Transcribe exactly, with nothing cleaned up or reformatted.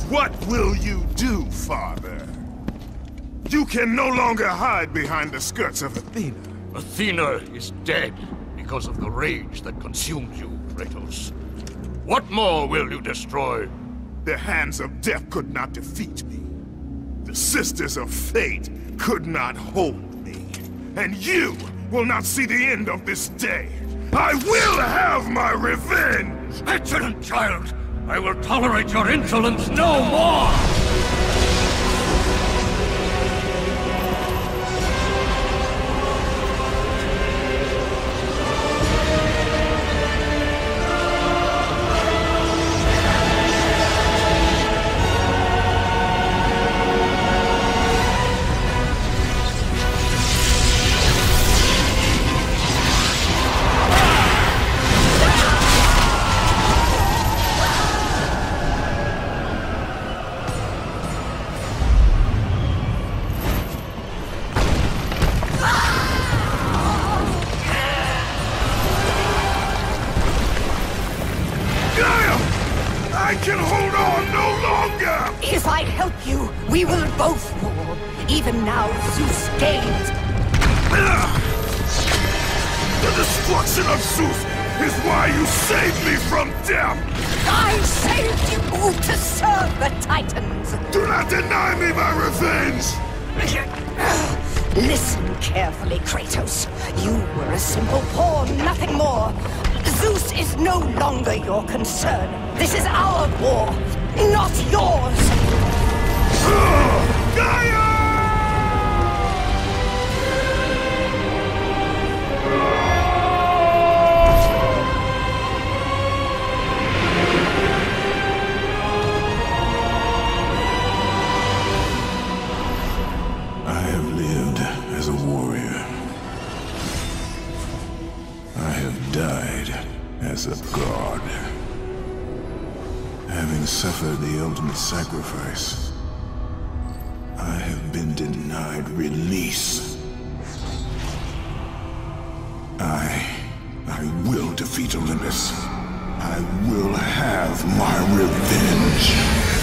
What will you do, Father? You can no longer hide behind the skirts of Athena. Athena is dead because of the rage that consumed you, Kratos. What more will you destroy? The hands of death could not defeat me. The Sisters of Fate could not hold me. And you will not see the end of this day. I will have my revenge! Excellent, child! I will tolerate your insolence no more! I can hold on no longer! If I help you, we will both fall. Even now, Zeus gains. The destruction of Zeus is why you saved me from death! I saved you to serve the Titans! Do not deny me my revenge! Listen carefully, Kratos. You were a simple pawn, nothing more. Zeus is no longer your concern. This is our war, not yours! Gaia! I have lived as a warrior. I have died as a god. Having suffered the ultimate sacrifice, I have been denied release. I... I will defeat Olympus. I will have my revenge.